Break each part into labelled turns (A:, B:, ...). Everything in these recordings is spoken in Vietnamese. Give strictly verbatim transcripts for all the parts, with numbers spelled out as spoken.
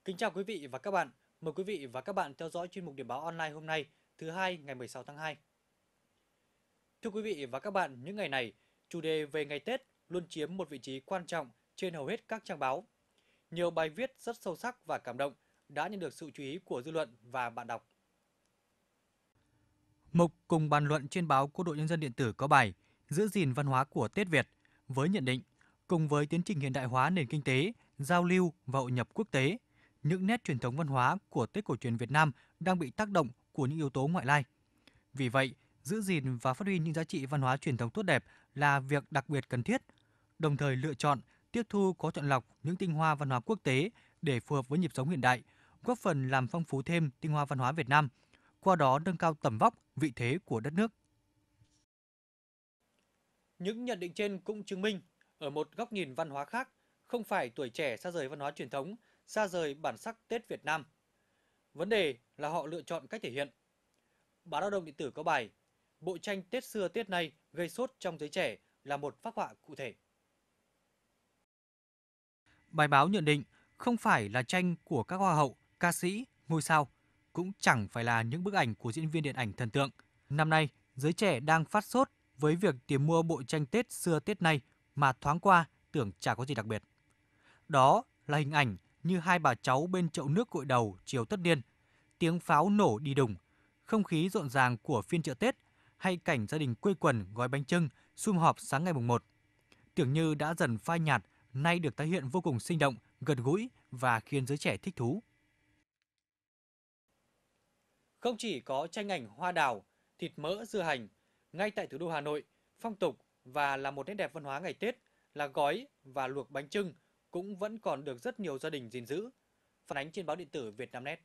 A: Kính chào quý vị và các bạn. Mời quý vị và các bạn theo dõi chuyên mục điểm báo online hôm nay, thứ hai ngày mười sáu tháng hai. Thưa quý vị và các bạn, những ngày này, chủ đề về ngày Tết luôn chiếm một vị trí quan trọng trên hầu hết các trang báo. Nhiều bài viết rất sâu sắc và cảm động đã nhận được sự chú ý của dư luận và bạn đọc. Mục cùng bàn luận trên báo Quân đội Nhân dân điện tử có bài Giữ gìn văn hóa của Tết Việt với nhận định, cùng với tiến trình hiện đại hóa nền kinh tế, giao lưu và hội nhập quốc tế, những nét truyền thống văn hóa của Tết cổ truyền Việt Nam đang bị tác động của những yếu tố ngoại lai. Vì vậy, giữ gìn và phát huy những giá trị văn hóa truyền thống tốt đẹp là việc đặc biệt cần thiết, đồng thời lựa chọn, tiếp thu có chọn lọc những tinh hoa văn hóa quốc tế để phù hợp với nhịp sống hiện đại, góp phần làm phong phú thêm tinh hoa văn hóa Việt Nam, qua đó nâng cao tầm vóc, vị thế của đất nước. Những nhận định trên cũng chứng minh, ở một góc nhìn văn hóa khác, không phải tuổi trẻ xa rời văn hóa truyền thống, xa rời bản sắc Tết Việt Nam. Vấn đề là họ lựa chọn cách thể hiện. Báo Lao động điện tử có bài Bộ tranh Tết xưa Tết nay gây sốt trong giới trẻ là một phác họa cụ thể. Bài báo nhận định không phải là tranh của các hoa hậu, ca sĩ, ngôi sao, cũng chẳng phải là những bức ảnh của diễn viên điện ảnh thần tượng. Năm nay, giới trẻ đang phát sốt với việc tìm mua bộ tranh Tết xưa Tết nay mà thoáng qua tưởng chả có gì đặc biệt. Đó là hình ảnh như hai bà cháu bên chậu nước gội đầu chiều tất niên, tiếng pháo nổ đi đùng, không khí rộn ràng của phiên chợ Tết hay cảnh gia đình quây quần gói bánh chưng, sum họp sáng ngày mùng một. Tưởng như đã dần phai nhạt, nay được tái hiện vô cùng sinh động, gần gũi và khiến giới trẻ thích thú. Không chỉ có tranh ảnh hoa đào, thịt mỡ, dưa hành, ngay tại thủ đô Hà Nội, phong tục và là một nét đẹp văn hóa ngày Tết là gói và luộc bánh chưng cũng vẫn còn được rất nhiều gia đình gìn giữ. Phản ánh trên báo điện tử Vietnamnet.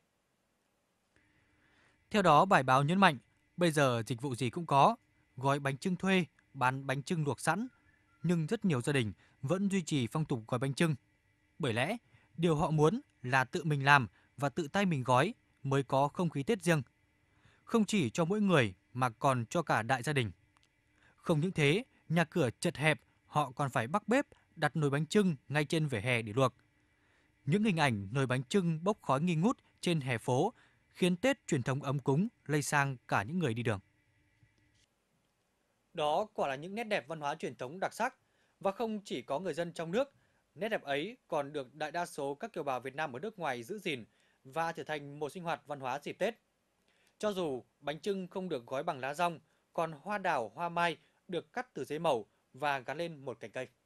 A: Theo đó, bài báo nhấn mạnh, bây giờ dịch vụ gì cũng có, gói bánh chưng thuê, bán bánh chưng luộc sẵn, nhưng rất nhiều gia đình vẫn duy trì phong tục gói bánh chưng. Bởi lẽ, điều họ muốn là tự mình làm và tự tay mình gói mới có không khí Tết riêng. Không chỉ cho mỗi người mà còn cho cả đại gia đình. Không những thế, nhà cửa chật hẹp, họ còn phải bắc bếp đặt nồi bánh chưng ngay trên vỉa hè để luộc. Những hình ảnh nồi bánh chưng bốc khói nghi ngút trên hè phố khiến Tết truyền thống ấm cúng lây sang cả những người đi đường. Đó quả là những nét đẹp văn hóa truyền thống đặc sắc và không chỉ có người dân trong nước, nét đẹp ấy còn được đại đa số các kiều bào Việt Nam ở nước ngoài giữ gìn và trở thành một sinh hoạt văn hóa dịp Tết. Cho dù bánh chưng không được gói bằng lá dong, còn hoa đào, hoa mai được cắt từ giấy màu và gắn lên một cành cây.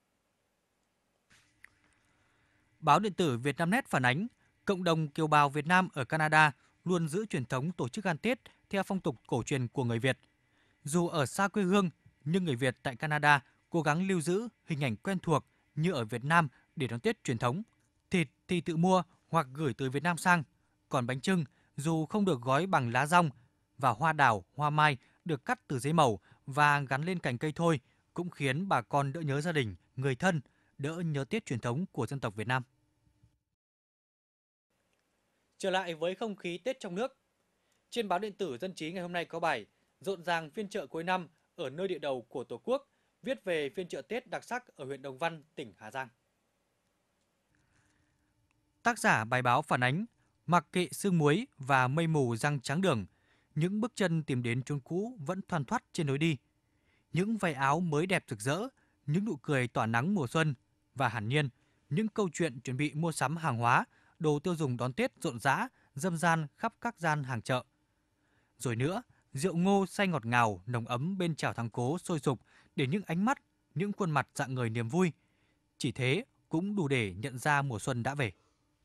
A: Báo điện tử Vietnamnet phản ánh, cộng đồng kiều bào Việt Nam ở Canada luôn giữ truyền thống tổ chức ăn Tết theo phong tục cổ truyền của người Việt. Dù ở xa quê hương, nhưng người Việt tại Canada cố gắng lưu giữ hình ảnh quen thuộc như ở Việt Nam để đón Tết truyền thống. Thịt thì tự mua hoặc gửi từ Việt Nam sang, còn bánh chưng dù không được gói bằng lá dong và hoa đào, hoa mai được cắt từ giấy màu và gắn lên cành cây thôi cũng khiến bà con đỡ nhớ gia đình, người thân, đỡ nhớ Tết truyền thống của dân tộc Việt Nam. Trở lại với không khí Tết trong nước. Trên báo điện tử Dân trí ngày hôm nay có bài Rộn ràng phiên chợ cuối năm ở nơi địa đầu của Tổ quốc, viết về phiên chợ Tết đặc sắc ở huyện Đồng Văn, tỉnh Hà Giang. Tác giả bài báo phản ánh, mặc kệ sương muối và mây mù răng trắng đường, những bước chân tìm đến chốn cũ vẫn thoăn thoắt trên lối đi. Những váy áo mới đẹp rực rỡ, những nụ cười tỏa nắng mùa xuân và hẳn nhiên, những câu chuyện chuẩn bị mua sắm hàng hóa, đồ tiêu dùng đón Tết rộn rã, râm ran khắp các gian hàng chợ. Rồi nữa, rượu ngô say ngọt ngào, nồng ấm bên chảo thắng cố sôi sục để những ánh mắt, những khuôn mặt rạng ngời niềm vui. Chỉ thế cũng đủ để nhận ra mùa xuân đã về.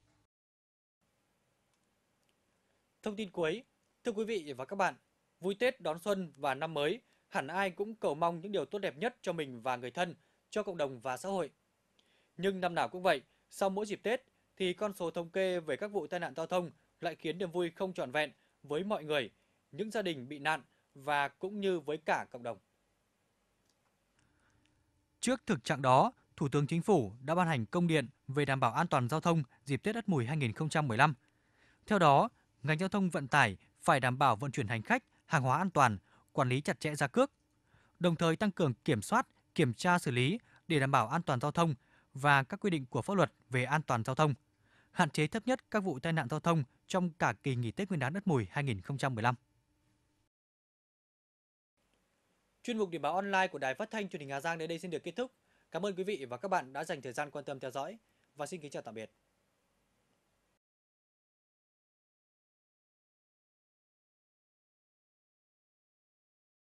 A: Thông tin cuối, thưa quý vị và các bạn, vui Tết đón xuân và năm mới, hẳn ai cũng cầu mong những điều tốt đẹp nhất cho mình và người thân, cho cộng đồng và xã hội. Nhưng năm nào cũng vậy, sau mỗi dịp Tết thì con số thống kê về các vụ tai nạn giao thông lại khiến niềm vui không trọn vẹn với mọi người, những gia đình bị nạn và cũng như với cả cộng đồng. Trước thực trạng đó, Thủ tướng Chính phủ đã ban hành công điện về đảm bảo an toàn giao thông dịp Tết Ất Mùi hai nghìn không trăm mười lăm. Theo đó, ngành giao thông vận tải phải đảm bảo vận chuyển hành khách, hàng hóa an toàn, quản lý chặt chẽ giá cước, đồng thời tăng cường kiểm soát, kiểm tra xử lý để đảm bảo an toàn giao thông và các quy định của pháp luật về an toàn giao thông, hạn chế thấp nhất các vụ tai nạn giao thông trong cả kỳ nghỉ Tết Nguyên đán Ất Mùi hai nghìn không trăm mười lăm. Chuyên mục Điểm báo online của Đài Phát thanh Truyền hình Hà Giang đến đây xin được kết thúc. Cảm ơn quý vị và các bạn đã dành thời gian quan tâm theo dõi và xin kính chào tạm biệt.